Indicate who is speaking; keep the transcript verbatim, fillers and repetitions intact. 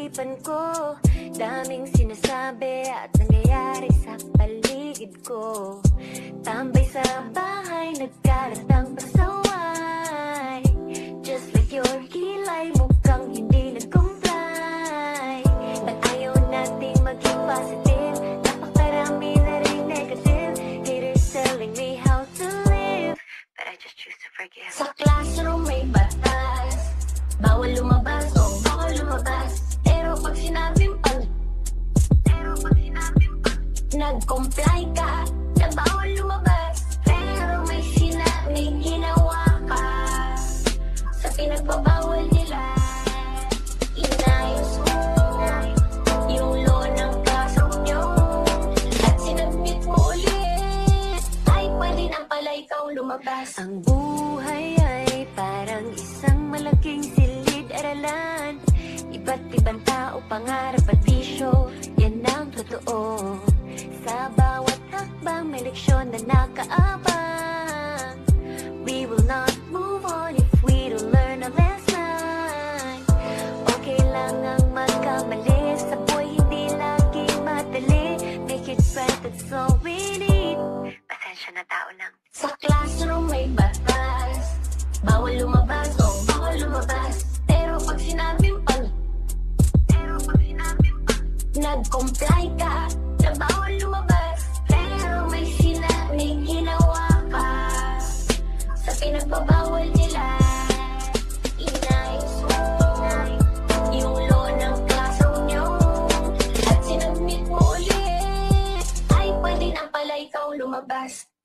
Speaker 1: isipan ko. Daming sinasabi at nangyayari sa paligid ko. Tambay sa bahay, nagkalat ang pasaway. Just like your kilay, mukhang hindi nag-comply. Ba't ayaw nating maging positive? Napakarami na rin negative. Haters telling me how to live, but I just choose to forgive. Sa classroom may batas, bawal lumabas o bawal lumabas. Pero pag sinabing pag Pero pag sinabing pag nag-comply ka na bawal lumabas, pero may sinabing ginawa ka sa pinagbabawal nila. Inayos mo yung law ng classroom nyo at sinabit mo ulit, ay pwede na pala ikaw lumabas. Ang buhay ay parang isang malaking silid-aralan. Iba't ibang tao, pangarap at bisyo, yan ang totoo. Sa bawat hakbang may leksyon na nakaabang. We will not move on if we don't learn a lesson. Okay lang ang magkamali, sa buhay hindi laging madali. Make it right, that's all we need. Pasensya na, tao lang. Sa classroom may batas, bawal lumabas o bawal lumabas. Pero pag sinabing pag Pero pag sinabing pag nag-comply ka na bawal lumabas, pero may sinabing ginawa ka sa pinagbabawal nila. Inayos mo yung law ng classroom nyo at sinabit mo ulit, ay pwede na pala ikaw lumabas.